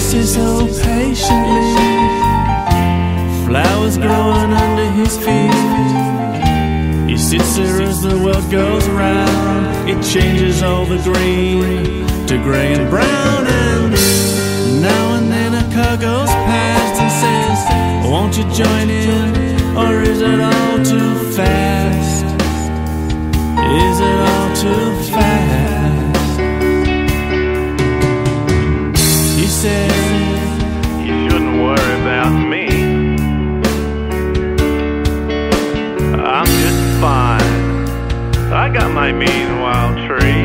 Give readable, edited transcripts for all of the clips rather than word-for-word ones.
listens so patiently. Flowers growing under his feet. He sits there as the world goes round. It changes all the green to grey and brown. And now and then a car goes past and says, won't you join in? Or is it all too fast? Is it all too fast? He said, you shouldn't worry about me. I'm just fine. I got my meanwhile tree.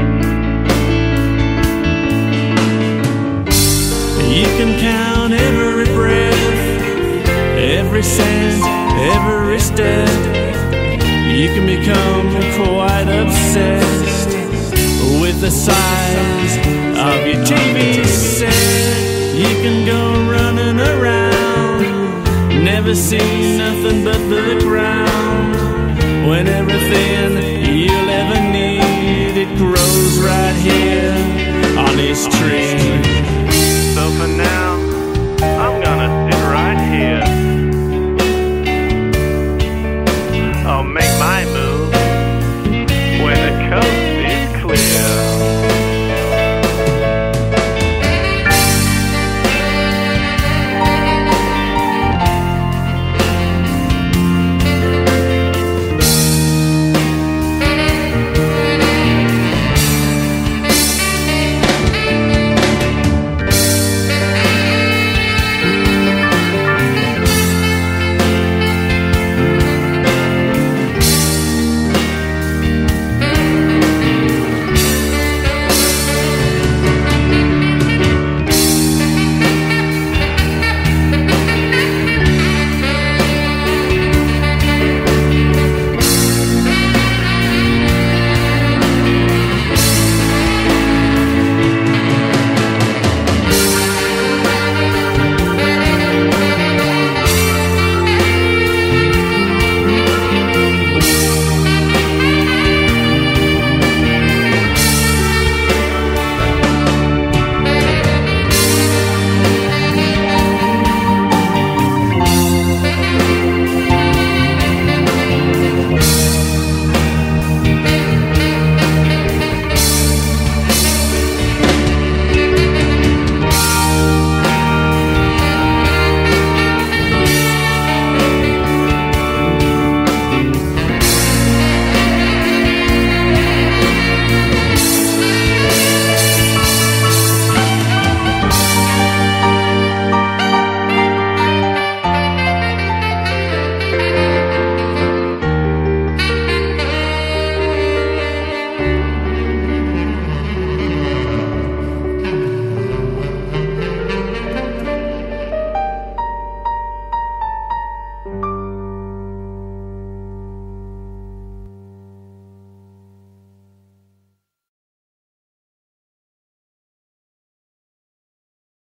You can count every breath, every cent, every step. You can become quite obsessed with the size of your TV set. You can go running around, never see nothing but the ground, when everything you'll ever need, it grows right here on this tree. So for now, I'm gonna sit right here. I'll make